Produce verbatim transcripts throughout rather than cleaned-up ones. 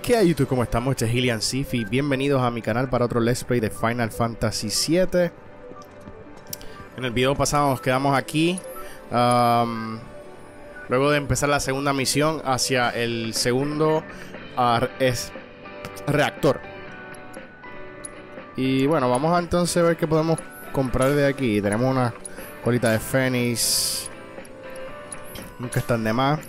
¿Qué hay, YouTube? ¿Cómo estamos? Este es Gillian Sifi. Bienvenidos a mi canal para otro Let's Play de Final Fantasy siete. En el video pasado nos quedamos aquí. Um, luego de empezar la segunda misión hacia el segundo uh, es reactor. Y bueno, vamos a entonces ver qué podemos comprar de aquí. Tenemos una colita de Fénix. Nunca están de más.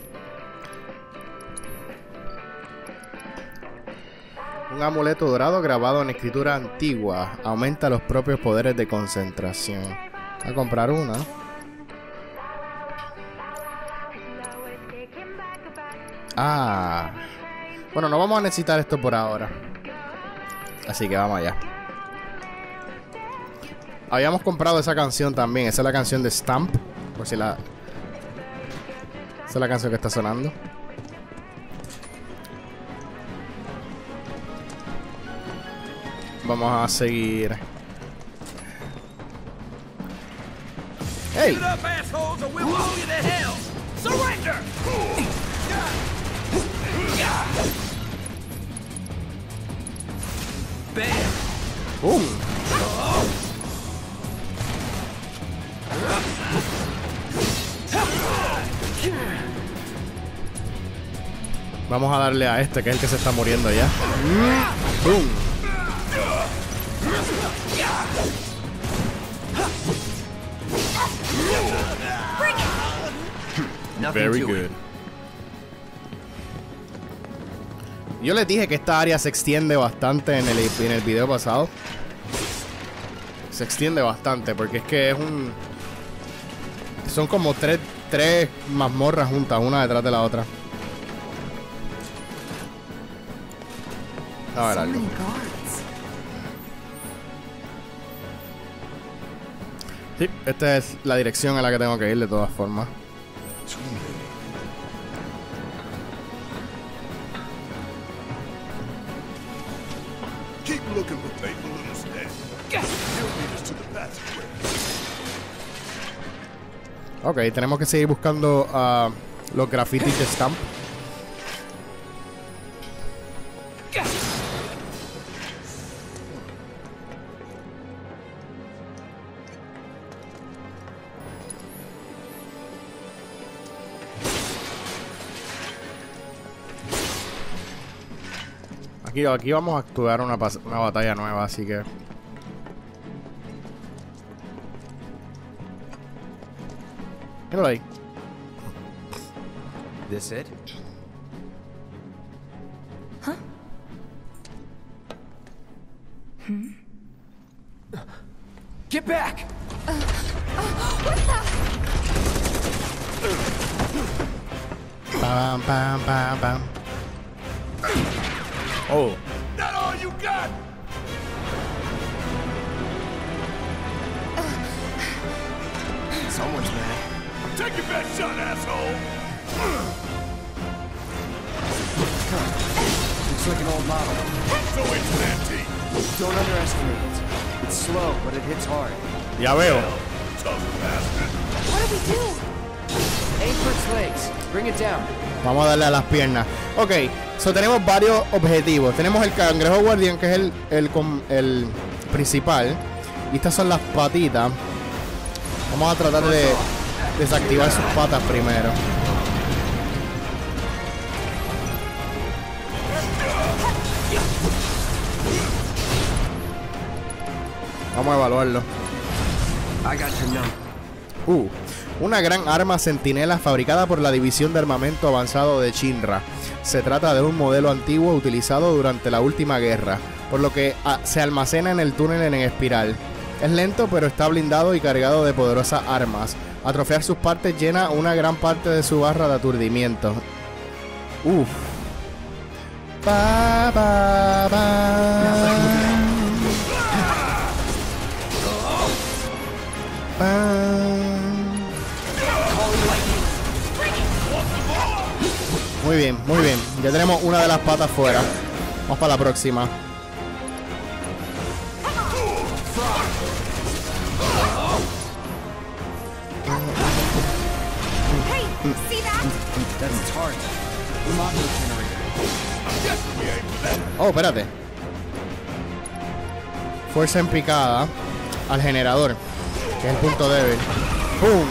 Un amuleto dorado grabado en escritura antigua. Aumenta los propios poderes de concentración. Voy a comprar una. Ah. Bueno, no vamos a necesitar esto por ahora. Así que vamos allá. Habíamos comprado esa canción también. Esa es la canción de Stamp. Por si la... Esa es la canción que está sonando. Vamos a seguir. ¡Hey! ¡Bum! Vamos a darle a este, que es el que se está muriendo ya. ¡Bum! Very good. Yo les dije que esta área se extiende bastante en el, en el video pasado. Se extiende bastante porque es que es un... Son como tres, tres mazmorras juntas, una detrás de la otra. A ver algo. Sí, esta es la dirección a la que tengo que ir de todas formas. Ok, tenemos que seguir buscando uh, los grafitis de Stamp. Aquí, aquí vamos a actuar una, una batalla nueva, así que... Míralo ahí. This it? Huh? Hmm? Get back! Uh, uh, what the? Bam, bam, bam, bam. Oh. That all you got? Someone's mad. Take your best shot, asshole! Looks like an old model. So it's an antique. Don't underestimate it. It's slow, but it hits hard. Ya veo. Tough bastard. What do we do? Aim for its legs. Bring it down. Vamos a darle a las piernas. Ok, so tenemos varios objetivos. Tenemos el cangrejo guardián, que es el, el, el principal. Y estas son las patitas. Vamos a tratar de desactivar sus patas primero. Vamos a evaluarlo. I got your number. Uh, una gran arma centinela fabricada por la División de Armamento Avanzado de Shinra. Se trata de un modelo antiguo utilizado durante la última guerra, por lo que a, se almacena en el túnel en espiral. Es lento, pero está blindado y cargado de poderosas armas. Atrofiar sus partes llena una gran parte de su barra de aturdimiento. Uff. Pa, pa, pa. Pa. Muy bien, muy bien. Ya tenemos una de las patas fuera. Vamos para la próxima. Hey, see that? That's its heart. Remodeling generator. Oh, espérate. Fuerza en picada al generador, que es el punto débil. ¡Pum!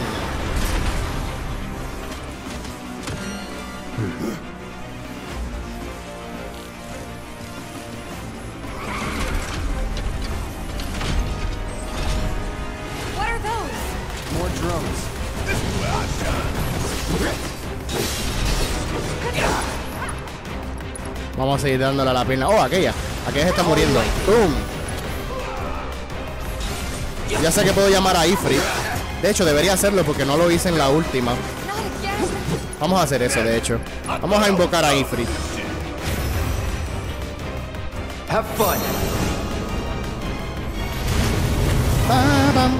What are those? More drones. Vamos a seguir dándole a la pierna. Oh, aquella. Aquella se está muriendo. ¡Pum! Ya sé que puedo llamar a Ifrit. De hecho, debería hacerlo porque no lo hice en la última. Not again. Vamos a hacer eso, de hecho. Vamos a invocar a Ifrit. Have fun. Pa, pam.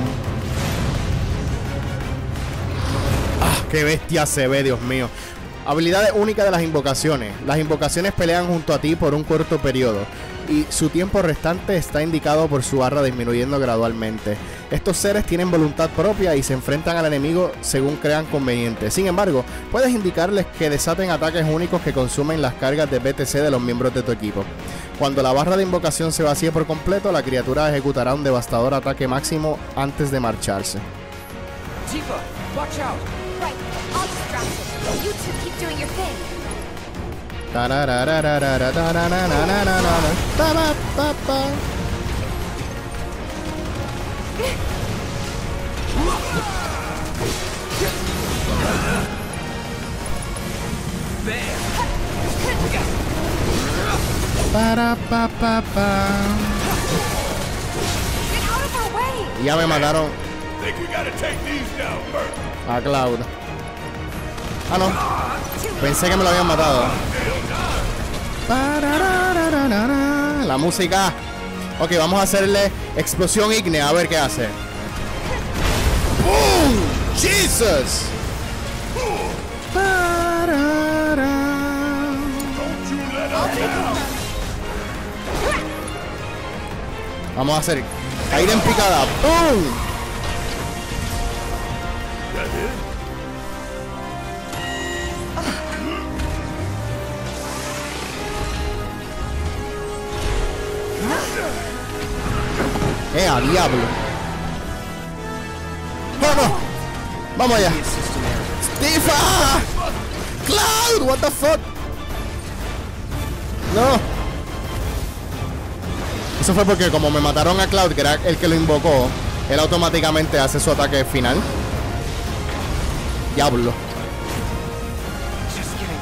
Ah, qué bestia se ve, Dios mío. Habilidades únicas de las invocaciones. Las invocaciones pelean junto a ti por un corto periodo y su tiempo restante está indicado por su barra disminuyendo gradualmente. Estos seres tienen voluntad propia y se enfrentan al enemigo según crean conveniente. Sin embargo, puedes indicarles que desaten ataques únicos que consumen las cargas de B T C de los miembros de tu equipo. Cuando la barra de invocación se vacíe por completo, la criatura ejecutará un devastador ataque máximo antes de marcharse. Tifa, watch out. Right. I'll distract it. You two keep doing your thing. Para, pa, pa, pa. Get out of our way. Ya me mataron Think we gotta take these down first. a Cloud. Ah, no. Pensé que me lo habían matado. Pararararara. La música. Ok, vamos a hacerle explosión ígnea. A ver qué hace. ¡Boom! ¡Jesus! Parara. Don't you let us down. Vamos a hacer caída en picada. ¡Boom! That it? ¡Eh, a diablo! ¡Vamos! ¡Vamos allá! The assistant area. ¡Tifa! ¡Cloud! ¡What the fuck! ¡No! Eso fue porque como me mataron a Cloud, que era el que lo invocó, él automáticamente hace su ataque final. Diablo. Just kidding.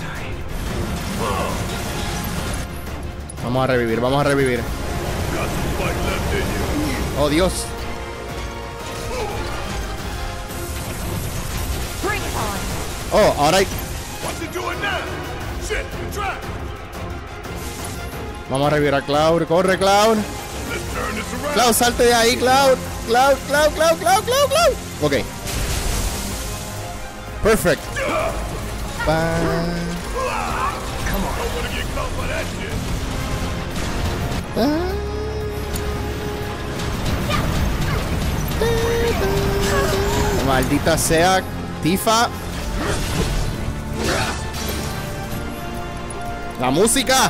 Vamos a revivir, vamos a revivir. Got some fight left in you. ¡Oh, Dios! Bring it on. ¡Oh, ahora hay... What's it doing now? Shit, the track. Vamos a revivir a Cloud! ¡Corre, Cloud! Let's turn this around. ¡Cloud, salte de ahí, Cloud! ¡Cloud, Cloud, Cloud, Cloud, Cloud, Cloud! Ok. Perfect. Pa- Come on. Don't wanna get caught by that shit. pa- Maldita sea, Tifa. La música.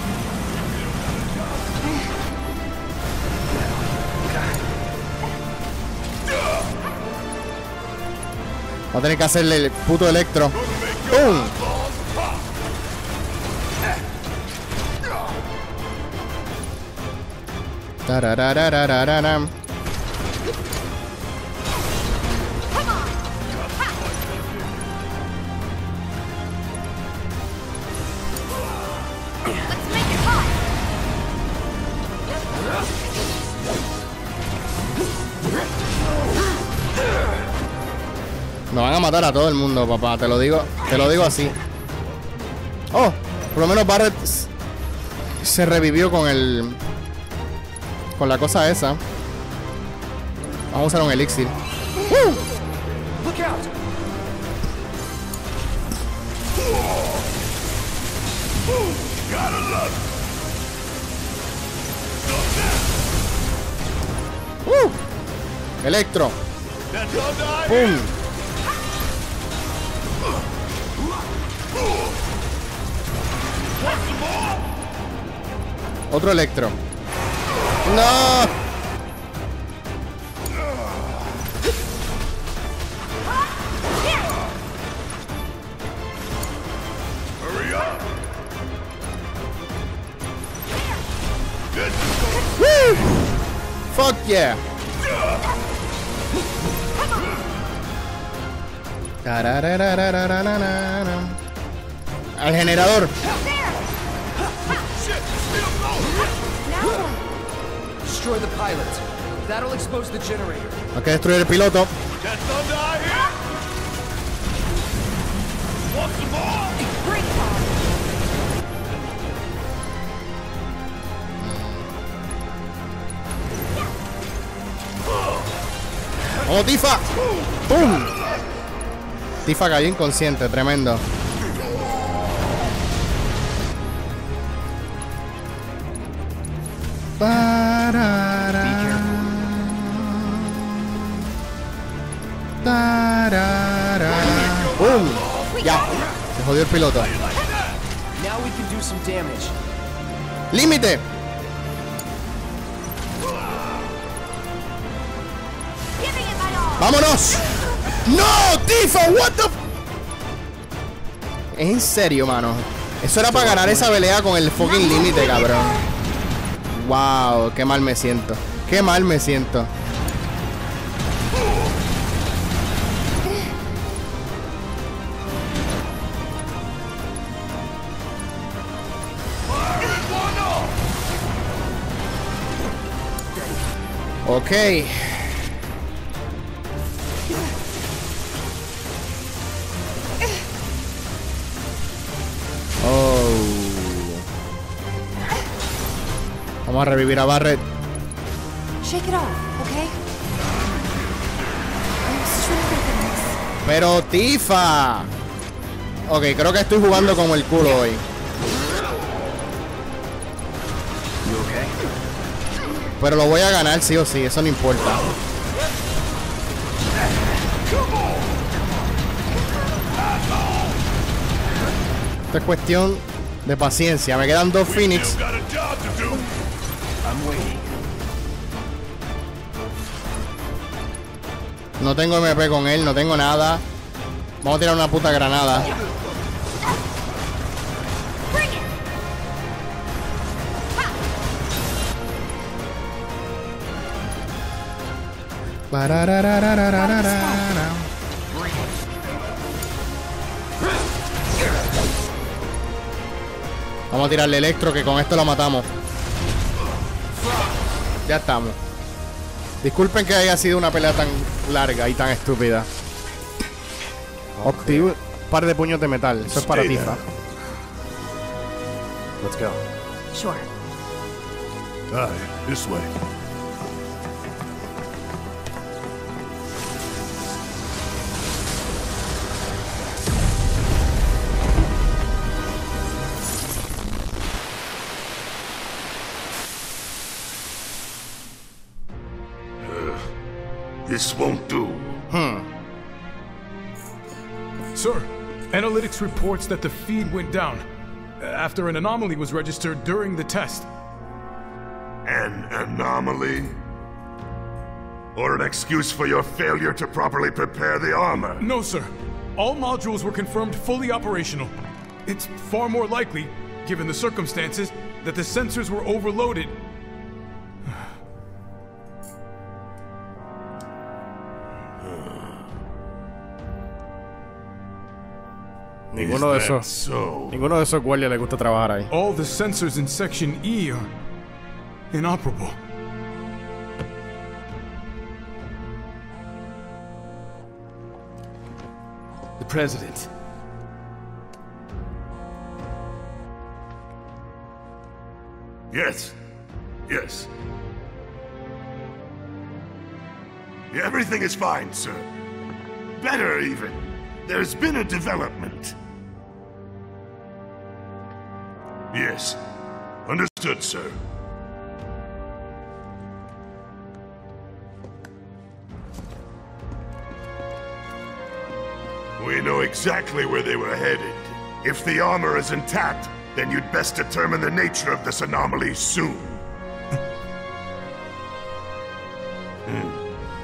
Va a tener que hacerle el puto electro. ¡Pum! Tararararararam. Let's make it hot. Nos van a matar a todo el mundo, papá. Te lo digo, te lo digo así. Oh, por lo menos Barret s- se revivió con el, con la cosa esa. Vamos a usar un elixir. Look out. Gotta love it. ¡Uh! Electro. That's all die. ¡Pum! What's Otro electro. ¡No! Hurry up! ¡Woo! ¡Fuck yeah! Tararararararara. Al generador. Destroy the pilot. That'll expose the generator. Hay que destruir el piloto. That thunder I hear? Want some more? Bring it on. ¡Vamos, Tifa! ¡Pum! Tifa cayó inconsciente, tremendo. Tarara. Tarara. ¡Pum! Ya, se jodió el piloto. Now we can do some damage. ¡Límite! Giving it my all. ¡Vámonos! ¡No! ¡Tifa! ¡What the f-! Es en serio, mano. Eso era para ganar esa pelea con el fucking límite, cabrón. Wow, qué mal me siento. Qué mal me siento. Ok. Oh. Vamos a revivir a Barret. Shake it off, okay? I'm stronger than this. Pero Tifa. Ok, creo que estoy jugando como el culo hoy. You okay? Pero lo voy a ganar sí o sí, eso no importa. Esto es cuestión de paciencia. Me quedan dos Phoenix. Still got a job to do. I'm waiting. No tengo M P con él, no tengo nada. Vamos a tirar una puta granada. Bring it. Pararararararara. Vamos a tirarle electro, que con esto lo matamos. Ya estamos. Disculpen que haya sido una pelea tan larga y tan estúpida. Optivo, un par de puños de metal. Eso es para Stay Tifa. Let's go. Sure. Aye, this way. This won't do. Sir, analytics reports that the feed went down after an anomaly was registered during the test. An anomaly? Or an excuse for your failure to properly prepare the armor? No, sir. All modules were confirmed fully operational. It's far more likely, given the circumstances, that the sensors were overloaded. Ninguno de Is that esos. so? Ninguno de esos guardias le gusta trabajar ahí. All the sensors in Section E are inoperable. The President. Yes. Yes. Yeah, everything is fine, sir. Better, even. There's been a development. Yes. Understood, sir. We know exactly where they were headed. If the armor is intact, then you'd best determine the nature of this anomaly soon. hmm.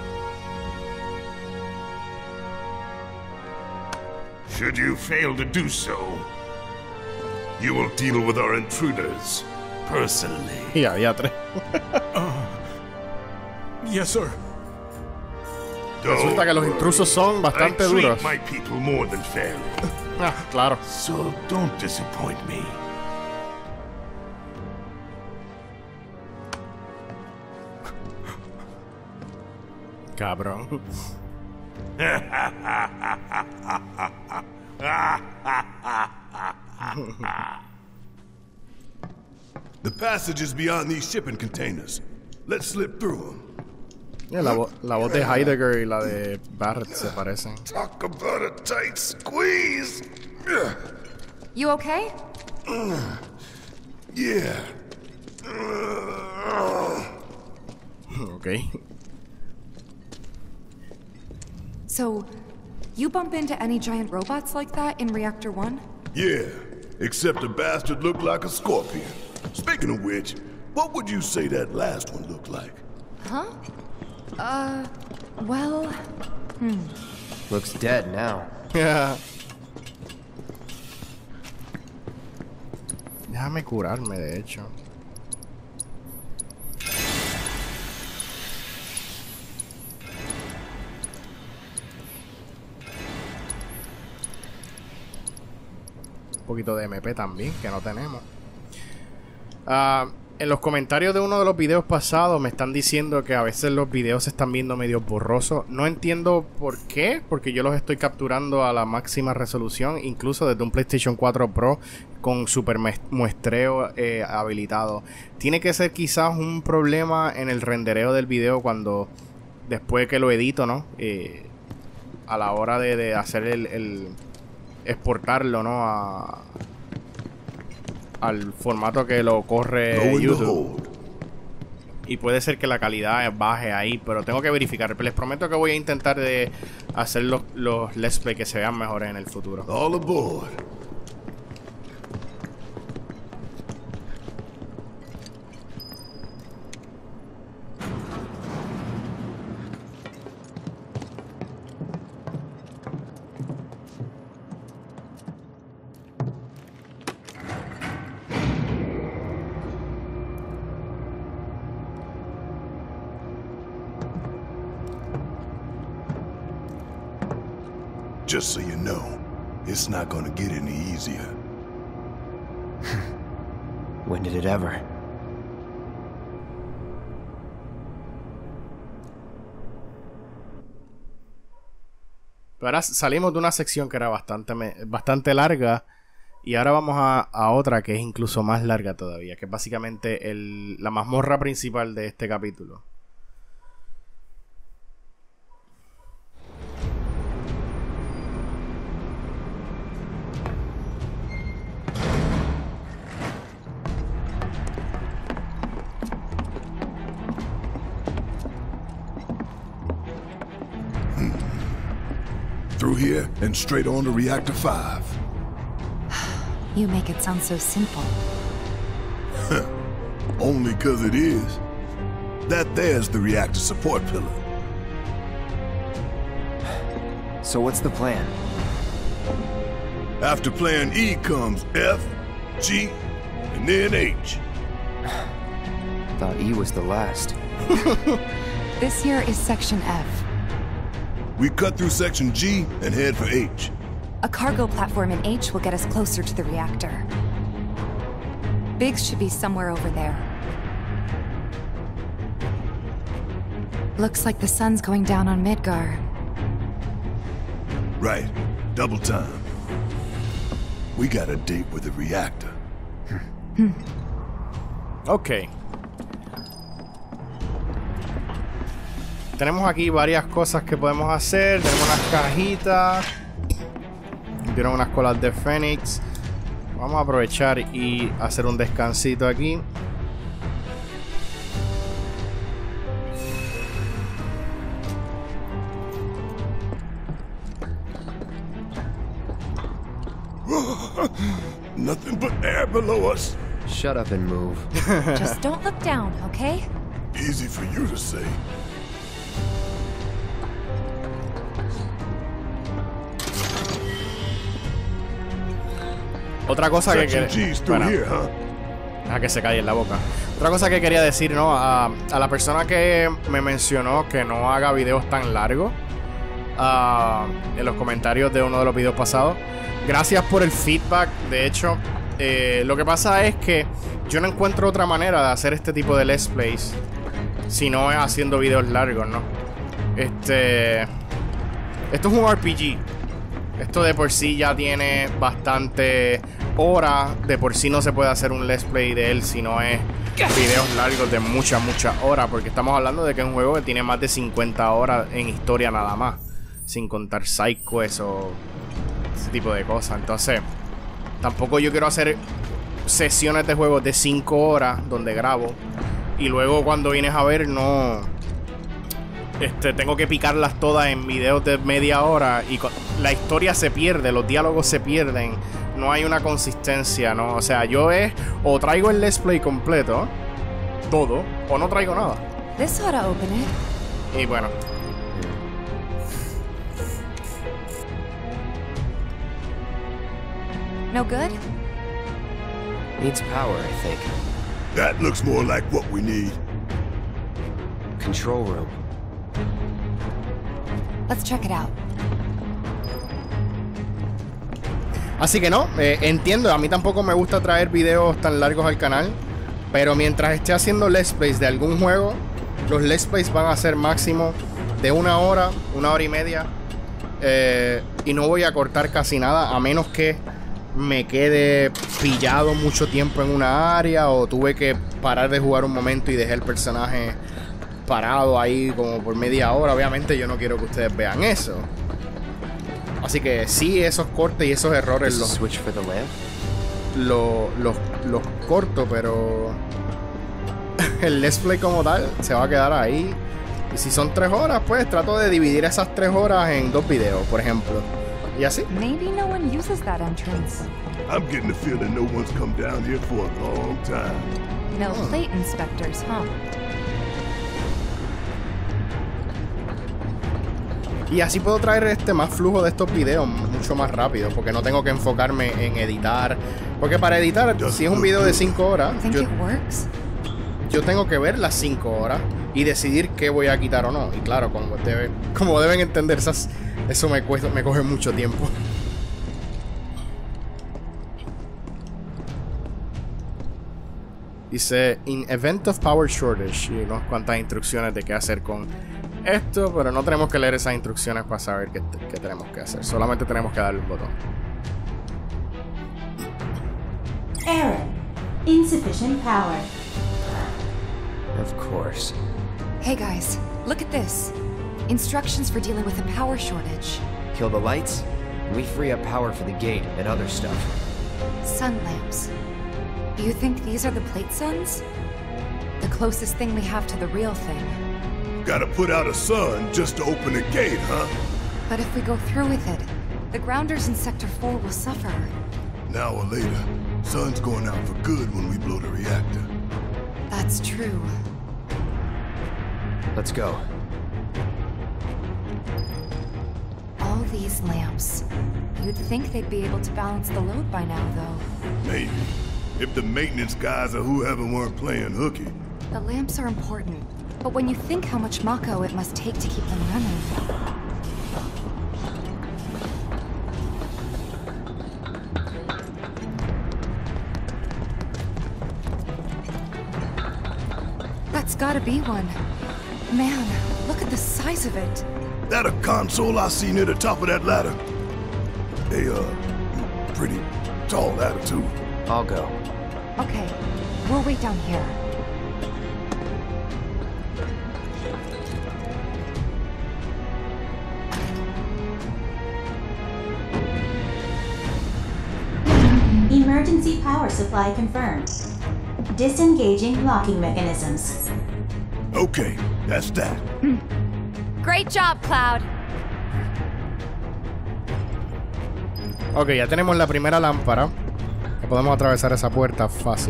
Should you fail to do so, you will deal with our intruders personally. Ya, ya tres. Yes, sir. Resulta que los intrusos son bastante I treat duros. my people more than fairly. Ah, claro. So don't disappoint me. Cabrón. The passage is beyond these shipping containers. Let's slip through them. Yeah, la, vo la voz de Heidegger y la de Barrett se parecen. Talk about a tight squeeze. You okay? Yeah. Ok. So, you bump into any giant robots like that in Reactor one? Yeah. Except the bastard looked like a scorpion. Speaking of which, what would you say that last one looked like? Huh? Uh, well... Hmm. Looks dead now. Yeah. Déjame curarme, de hecho. Un poquito de M P también, que no tenemos. Ah... Uh, En los comentarios de uno de los videos pasados me están diciendo que a veces los videos se están viendo medio borrosos. No entiendo por qué, porque yo los estoy capturando a la máxima resolución, incluso desde un PlayStation cuatro Pro con super muestreo eh, habilitado. Tiene que ser quizás un problema en el rendereo del video cuando después que lo edito, ¿no? Eh, a la hora de, de hacer el, el exportarlo, ¿no? A... al formato que lo corre YouTube. Y puede ser que la calidad baje ahí, pero tengo que verificar. Les prometo que voy a intentar de hacer los, los Let's Play que se vean mejores en el futuro. All aboard. Just so you know, it's not gonna get any easier. When did it ever? Pero ahora salimos de una sección que era bastante, bastante larga y ahora vamos a, a otra que es incluso más larga todavía, que es básicamente el, la mazmorra principal de este capítulo. Through here and straight on to Reactor five. You make it sound so simple. Only cause it is. That there's the reactor support pillar. So what's the plan? After plan E comes F, G, and then H. Thought E was the last. This here is Section F. We cut through Section G and head for H. A cargo platform in H will get us closer to the reactor. Biggs should be somewhere over there. Looks like the sun's going down on Midgar. Right. Double time. We got a date with the reactor. Ok. Tenemos aquí varias cosas que podemos hacer. Tenemos unas cajitas. Tienen unas colas de Fénix. Vamos a aprovechar y hacer un descansito aquí. nothing but air below us. Shut up and move. Just don't look down, okay? Easy for you to say. Otra cosa que Section quería... G's through Bueno, here, huh? deja que se calle en la boca. Otra cosa que quería decir, ¿no? A, a la persona que me mencionó que no haga videos tan largos, uh, en los comentarios de uno de los videos pasados, gracias por el feedback. De hecho, eh, lo que pasa es que yo no encuentro otra manera de hacer este tipo de let's plays si no es haciendo videos largos, ¿no? Este... Esto es un R P G. Esto de por sí ya tiene bastante horas. De por sí no se puede hacer un let's play de él si no es videos largos de muchas, muchas horas. Porque estamos hablando de que es un juego que tiene más de cincuenta horas en historia nada más, sin contar side quests o ese tipo de cosas. Entonces, tampoco yo quiero hacer sesiones de juegos de cinco horas donde grabo y luego cuando vienes a ver no... Este, tengo que picarlas todas en videos de media hora y la historia se pierde, los diálogos se pierden, no hay una consistencia, ¿no? O sea, yo es o traigo el let's play completo, todo, o no traigo nada. This ought to open it. Y bueno. No good? Needs power, I think. That looks more like what we need. Control room. Let's check it out. Así que no, eh, entiendo, a mí tampoco me gusta traer videos tan largos al canal, pero mientras esté haciendo let's plays de algún juego, los let's plays van a ser máximo de una hora, una hora y media, eh, y no voy a cortar casi nada, a menos que me quede pillado mucho tiempo en una área o tuve que parar de jugar un momento y dejé el personaje parado ahí como por media hora. Obviamente yo no quiero que ustedes vean eso. Así que sí, esos cortes y esos errores This is los, switch for the lamp? los, los, los corto, pero el let's play como tal se va a quedar ahí. Y si son tres horas, pues trato de dividir esas tres horas en dos videos, por ejemplo. Y así. Maybe no one uses that entrance. I'm getting the feeling no one's come down here for a long time. No plate inspectors, huh? Y así puedo traer este más flujo de estos videos mucho más rápido, porque no tengo que enfocarme en editar. Porque para editar, si es un video de cinco horas, Think yo, it works? yo tengo que ver las cinco horas y decidir qué voy a quitar o no. Y claro, como, debe, como deben entender, esas, eso me, cuesta, me coge mucho tiempo. Dice, in event of power shortage, y unas cuantas instrucciones de qué hacer con esto, pero no tenemos que leer esas instrucciones para saber qué, qué tenemos que hacer. Solamente tenemos que darle un botón. Error. Insufficient power. Of course. Hey guys, look at this. Instructions for dealing with a power shortage. Kill the lights, and we free up power for the gate and other stuff. Sun lamps. You think these are the plate suns? The closest thing we have to the real thing. Gotta put out a sun just to open the gate, huh? But if we go through with it, the grounders in Sector four will suffer. An hour later, sun's going out for good when we blow the reactor. That's true. Let's go. All these lamps. You'd think they'd be able to balance the load by now, though. Maybe. If the maintenance guys or whoever weren't playing hooky. The lamps are important, but when you think how much Mako it must take to keep them running... That's gotta be one. Man, look at the size of it. That a console I see near the top of that ladder? They, uh, pretty tall ladder, too. I'll go. Okay, we'll wait down here. Emergency power supply confirmed. Disengaging locking mechanisms. Okay, that's that. Great job, Cloud. Ok, ya tenemos la primera lámpara. Podemos atravesar esa puerta fácil.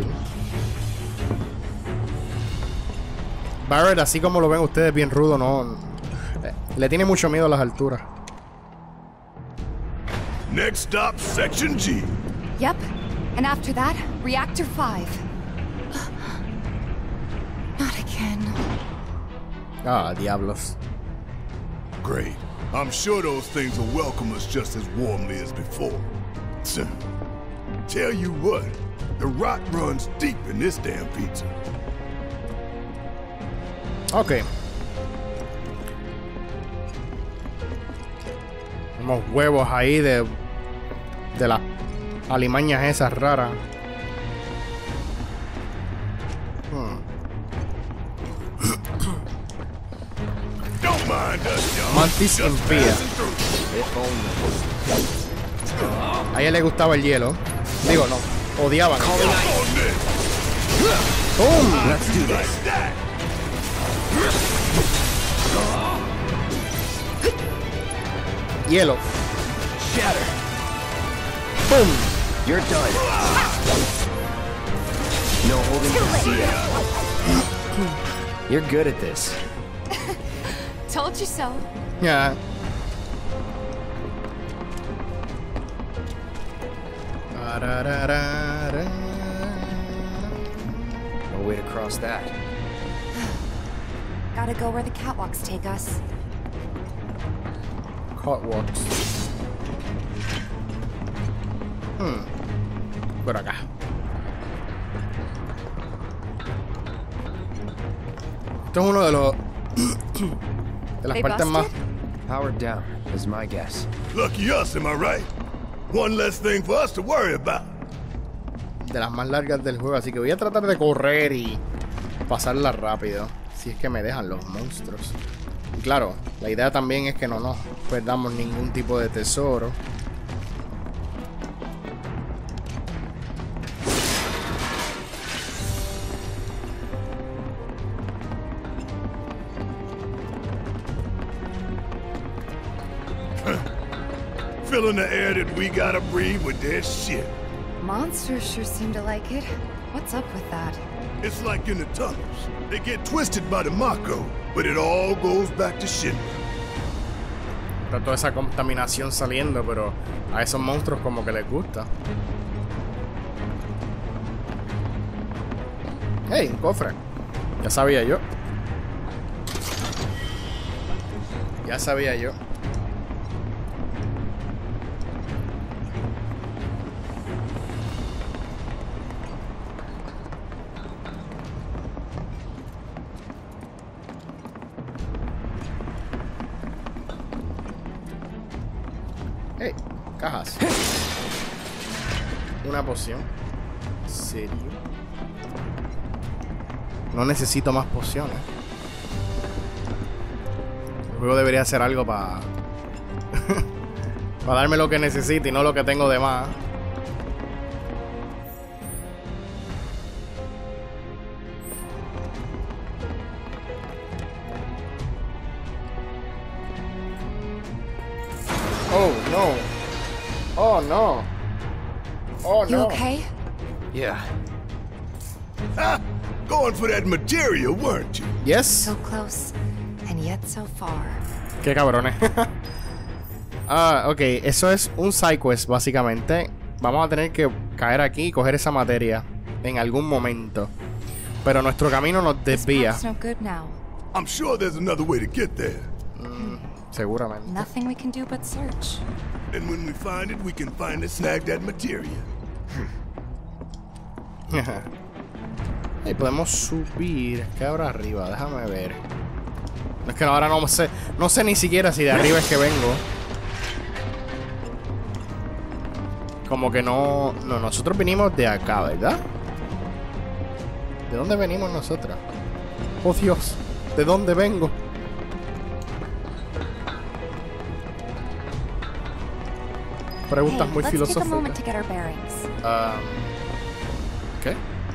Barrett, así como lo ven ustedes, bien rudo, no... Eh, le tiene mucho miedo a las alturas. Next stop, Section G. Yep. And after that, Reactor five. Not again. Ah, diablos. Great. I'm sure those things will welcome us just as warmly as before. Tell you what, the rot runs deep in this damn pizza. Ok. Tenemos huevos ahí de... De las alimañas esas raras. Hmm. Don't mind us, y'all. Mantis Just impía. passing through. A ella le gustaba el hielo. Digo, no. Odiaban. Come on, then. ¡Pum! Let's do Like this. that. Hielo. Shatter. ¡Pum! You're done. No holding back. You're good at this. Told you so. Ya. No way to cross that. Gotta go where the catwalks take us. Hotwalks. Hmm. Por acá. Esto es uno de los de las They partes más busted? Powered down is my guess. Lucky us, am I right? One less thing for us to worry about. de las más largas del juego, así que voy a tratar de correr y pasarla rápido, si es que me dejan los monstruos. Y claro, la idea también es que no nos perdamos ningún tipo de tesoro. Filling the air that we gotta breathe with their shit. Monsters sure seem to like it. What's up with that? It's like in the tunnels. They get twisted by the Mako, but it all goes back to Shinra. Está toda esa contaminación saliendo, pero a esos monstruos como que les gusta. ¡Hey! Un cofre. Ya sabía yo. Ya sabía yo. Hey, cajas. Una poción. ¿En serio? No necesito más pociones. El juego debería hacer algo para para darme lo que necesito y no lo que tengo de más. Oh no. Oh no. Oh You no. okay? Yeah. Ha! Going for that material, weren't you? Yes. So close, and yet so far. Qué cabrones. Ah, ok. Eso es un side quest, básicamente. Vamos a tener que caer aquí y coger esa materia en algún momento. Pero nuestro camino nos This desvía. map's no good now. I'm sure there's another way to get there. Seguramente. Nothing we can do but search. And when we find it, we can finally snag that material. Y podemos subir. ¿Qué habrá arriba? Déjame ver. Es que ahora no sé. No sé ni siquiera si de arriba es que vengo. Como que no. No, nosotros vinimos de acá, ¿verdad? ¿De dónde venimos nosotros? Oh Dios, ¿de dónde vengo? Preguntas Hey, muy let's take a moment to filosóficas. get our bearings. Um, ¿Qué?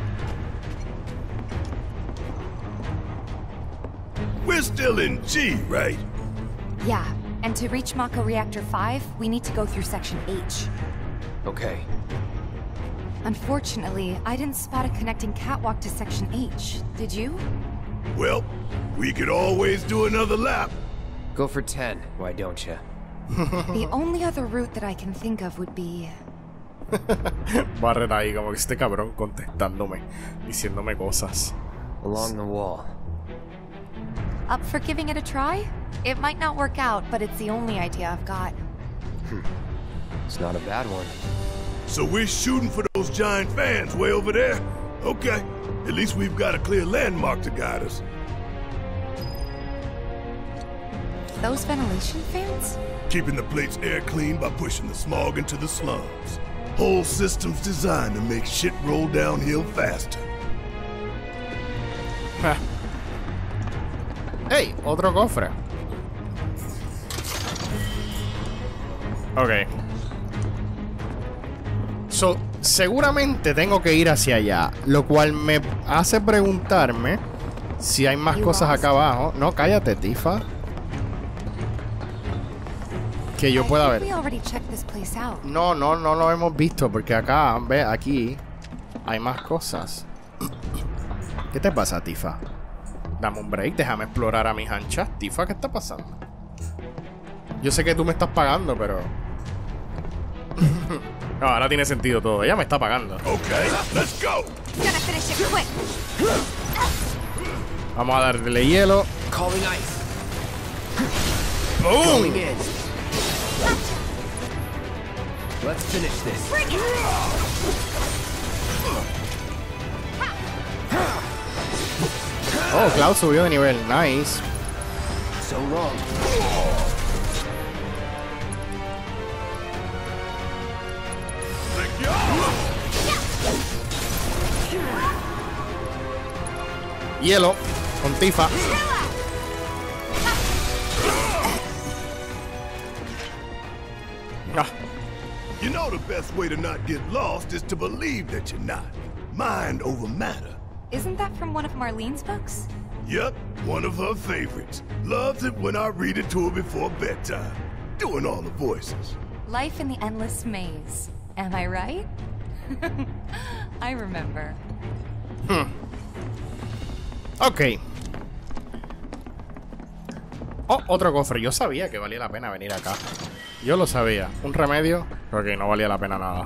We're still in G, right? Yeah, and to reach Mako Reactor five, we need to go through Section H. Okay. Unfortunately, I didn't spot a connecting catwalk to Section H. Did you? Well, we could always do another lap. Go for ten, why don't you? The only other route that I can think of would be... Barren ahí como que este cabrón contestándome, diciéndome cosas. Along the wall. Up for giving it a try? It might not work out, but it's the only idea I've got. It's not a bad one. So we're shooting for those giant fans way over there? Okay. At least we've got a clear landmark to guide us. Those ventilation fans? Keeping the plate's air clean by pushing the smog into the slums. Whole system's designed to make shit roll downhill faster. Hey, otro cofre. Ok. So, seguramente tengo que ir hacia allá, lo cual me hace preguntarme si hay más cosas acá abajo. No, cállate, Tifa. Que yo pueda ver. No, no, no lo hemos visto porque acá, ve, aquí hay más cosas. ¿Qué te pasa, Tifa? Dame un break, déjame explorar a mis anchas. Tifa, ¿qué está pasando? Yo sé que tú me estás pagando, pero... No, ahora tiene sentido todo. Ella me está pagando. Okay, let's go. Vamos a darle hielo. Calling ice. ¡Boom! Going in. Let's finish this. Oh, Cloud subió de nivel. Nice. So long. Hielo con Tifa. Ah. You know the best way to not get lost is to believe that you're not. Mind over matter. Isn't that from one of Marlene's books? Yep, one of her favorites. Loves it when I read it to her before bedtime. Doing all the voices. Life in the Endless Maze. Am I right? I remember. Hmm. Ok. Oh, otro cofre. Yo sabía que valía la pena venir acá. Yo lo sabía. Un remedio, porque no valía la pena nada.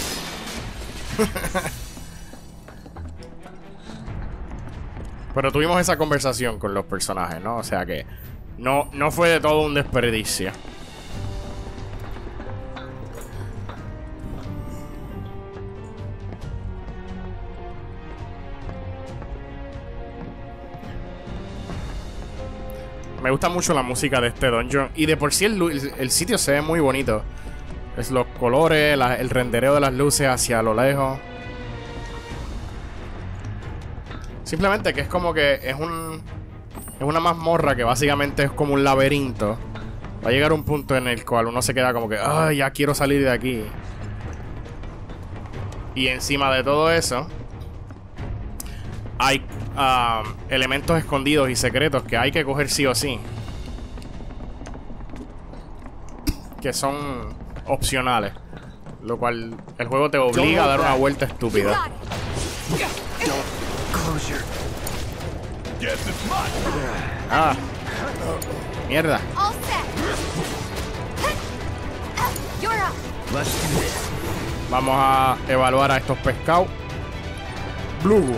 Pero tuvimos esa conversación con los personajes, ¿no? O sea que no, no fue de todo un desperdicio. Me gusta mucho la música de este dungeon. Y de por sí el, el, el sitio se ve muy bonito. Es los colores, la, el rendereo de las luces hacia lo lejos. Simplemente que es como que es un... Es una mazmorra que básicamente es como un laberinto. Va a llegar un punto en el cual uno se queda como que... ¡Ay, ya quiero salir de aquí! Y encima de todo eso... Hay uh, elementos escondidos y secretos que hay que coger sí o sí. Que son opcionales. Lo cual el juego te obliga a dar una vuelta estúpida. Ah, mierda. Vamos a evaluar a estos pescados. Blue.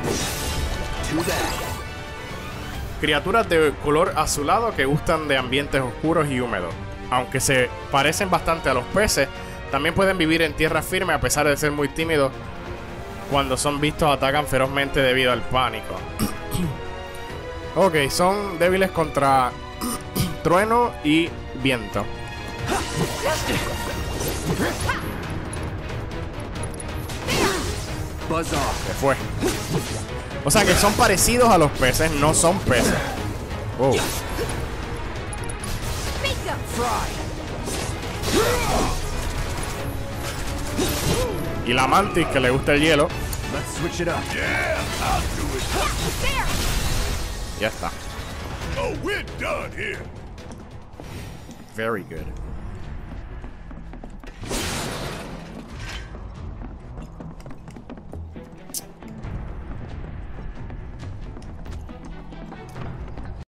Criaturas de color azulado que gustan de ambientes oscuros y húmedos. Aunque se parecen bastante a los peces, también pueden vivir en tierra firme a pesar de ser muy tímidos. Cuando son vistos atacan ferozmente debido al pánico. Ok, son débiles contra trueno y viento. Se fue. O sea que son parecidos a los peces, no son peces. Oh. Y la mantis que le gusta el hielo. Ya está. Very good.